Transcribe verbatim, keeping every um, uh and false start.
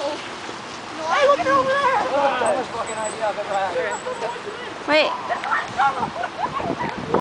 Hey, look at her over there! That's the fucking idea I've ever had. Wait.